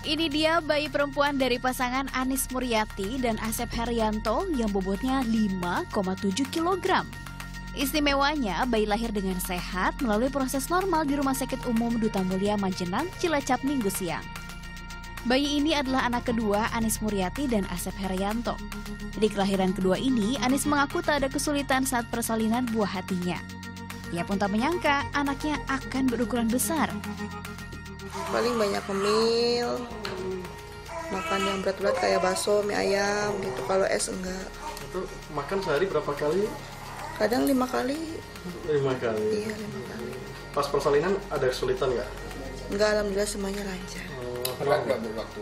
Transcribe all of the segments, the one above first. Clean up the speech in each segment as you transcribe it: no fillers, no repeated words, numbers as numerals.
Ini dia bayi perempuan dari pasangan Anis Muriati dan Asep Herianto yang bobotnya 5,7 kg. Istimewanya, bayi lahir dengan sehat melalui proses normal di Rumah Sakit Umum Duta Mulia Majenang, Cilacap Minggu siang. Bayi ini adalah anak kedua Anis Muriati dan Asep Herianto. Di kelahiran kedua ini, Anis mengaku tak ada kesulitan saat persalinan buah hatinya. Ia pun tak menyangka anaknya akan berukuran besar. Paling banyak ngemil, makan yang berat-berat kayak bakso, mie ayam gitu. Kalau es enggak. Itu makan sehari berapa kali? Kadang 5 kali. 5 kali? Iya, 5 kali. Pas persalinan ada kesulitan nggak? Enggak, alhamdulillah semuanya lancar. Berat nggak waktu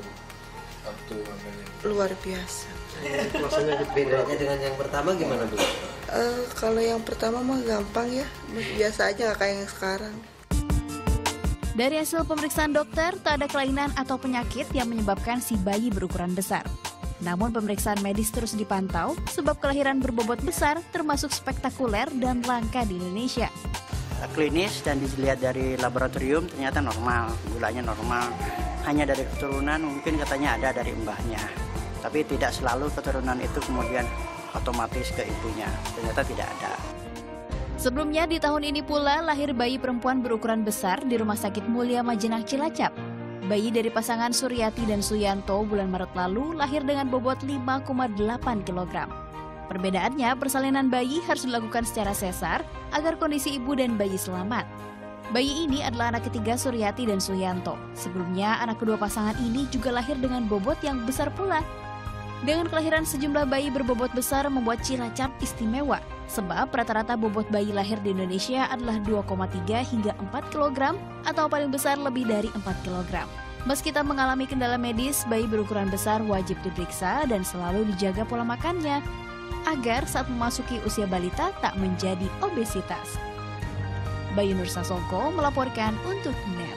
Luar biasa. Rasanya gitu. Bedanya dengan yang pertama gimana, Bu? Kalau yang pertama mah gampang ya, biasa aja nggak kayak yang sekarang. Dari hasil pemeriksaan dokter, tak ada kelainan atau penyakit yang menyebabkan si bayi berukuran besar. Namun pemeriksaan medis terus dipantau sebab kelahiran berbobot besar termasuk spektakuler dan langka di Indonesia. Klinis dan dilihat dari laboratorium ternyata normal, gulanya normal. Hanya dari keturunan mungkin katanya ada dari mbahnya. Tapi tidak selalu keturunan itu kemudian otomatis ke ibunya. Ternyata tidak ada. Sebelumnya di tahun ini pula lahir bayi perempuan berukuran besar di Rumah Sakit Mulia Majenang Cilacap. Bayi dari pasangan Suryati dan Suyanto bulan Maret lalu lahir dengan bobot 5,8 kg. Perbedaannya, persalinan bayi harus dilakukan secara sesar agar kondisi ibu dan bayi selamat. Bayi ini adalah anak ketiga Suryati dan Suyanto. Sebelumnya, anak kedua pasangan ini juga lahir dengan bobot yang besar pula. Dengan kelahiran sejumlah bayi berbobot besar membuat Cilacap istimewa, sebab rata-rata bobot bayi lahir di Indonesia adalah 2,3 hingga 4 kg atau paling besar lebih dari 4 kg. Meski tak mengalami kendala medis, bayi berukuran besar wajib diperiksa dan selalu dijaga pola makannya, agar saat memasuki usia balita tak menjadi obesitas. Bayu Nur Sasongko melaporkan untuk NET.